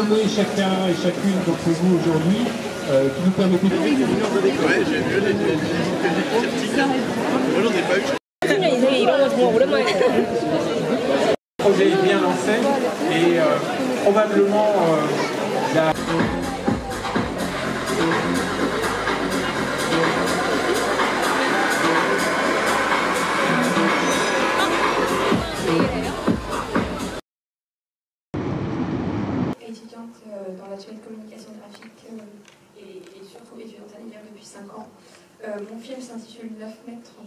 nommer chacun et chacune d'entre vous aujourd'hui, qui nous permettez de... Ouais, j'ai vu les moi j'en ai pas eu. Le projet est bien lancé et probablement la... Étudiante dans l'atelier de communication graphique et surtout étudiante à l'hiver depuis 5 ans. Mon film s'intitule 9 mètres 35.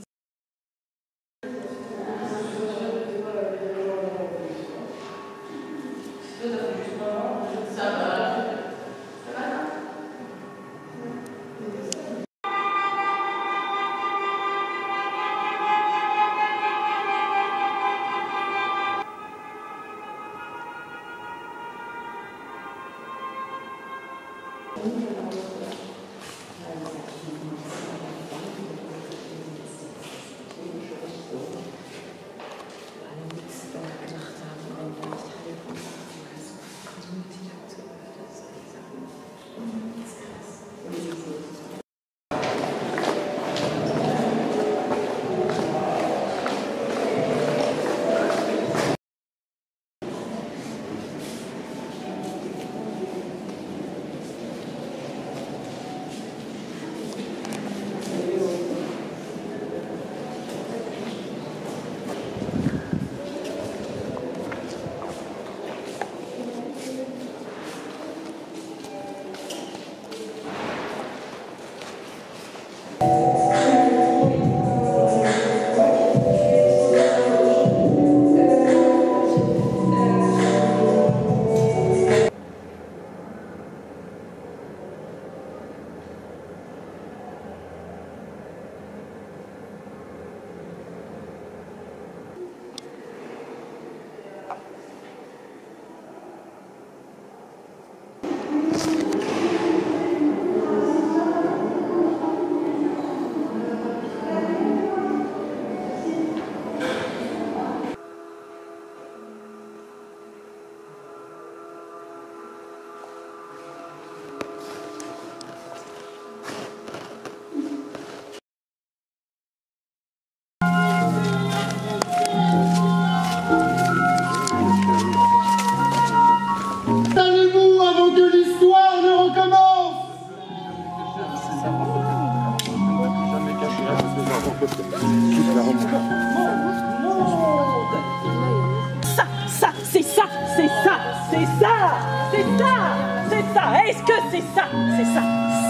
Est-ce que c'est ça? C'est ça.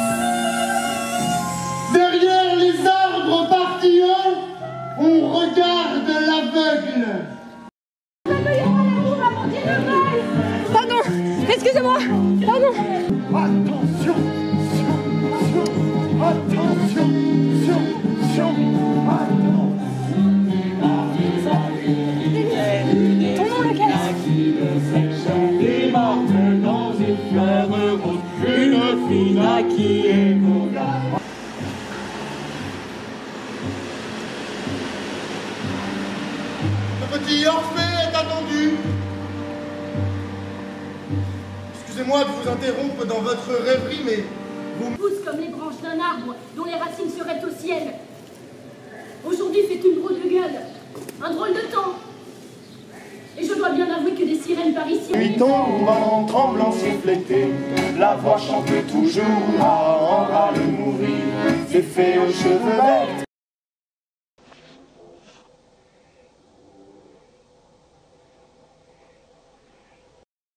Derrière les arbres partilleux, on regarde l'aveugle. Pardon, excusez-moi. Pardon. Attention, attention, Ton nom lequel? une fille qui est le petit Orphée est attendu. Excusez-moi de vous interrompre dans votre rêverie, mais vous poussent comme les branches d'un arbre dont les racines seraient au ciel. Aujourd'hui fait une drôle de gueule, un drôle de temps. Et je dois bien avouer que des sirènes parisiennes... Nuit tombe en tremblant siffleté, la voix chante toujours à en bras le mourir. C'est fait aux cheveux verts,